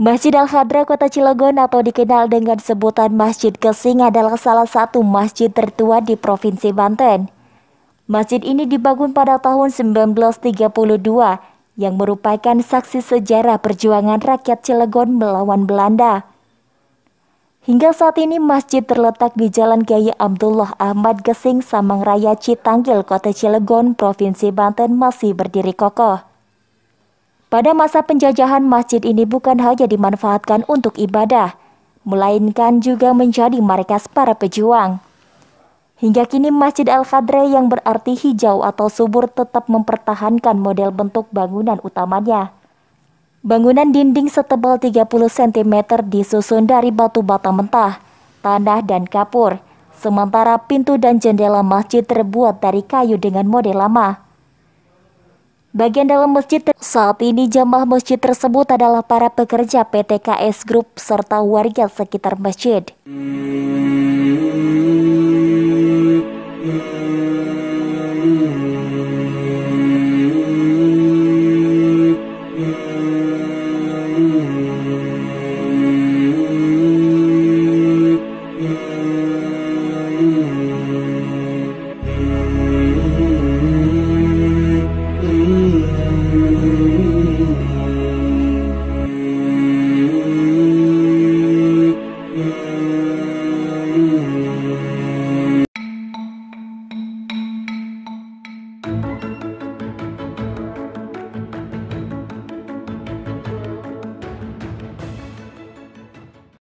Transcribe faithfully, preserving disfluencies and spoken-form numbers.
Masjid Al-Hadra Kota Cilegon atau dikenal dengan sebutan Masjid Gesing adalah salah satu masjid tertua di Provinsi Banten. Masjid ini dibangun pada tahun seribu sembilan ratus tiga puluh dua yang merupakan saksi sejarah perjuangan rakyat Cilegon melawan Belanda. Hingga saat ini masjid terletak di Jalan Gaya Abdullah Ahmad Gesing, Samangraya, Citanggil, Kota Cilegon, Provinsi Banten masih berdiri kokoh. Pada masa penjajahan, masjid ini bukan hanya dimanfaatkan untuk ibadah, melainkan juga menjadi markas para pejuang. Hingga kini Masjid Al-Hadra yang berarti hijau atau subur tetap mempertahankan model bentuk bangunan utamanya. Bangunan dinding setebal tiga puluh sentimeter disusun dari batu bata mentah, tanah, dan kapur, sementara pintu dan jendela masjid terbuat dari kayu dengan model lama. Bagian dalam masjid saat ini jamaah masjid tersebut adalah para pekerja P T K S Group serta warga sekitar masjid.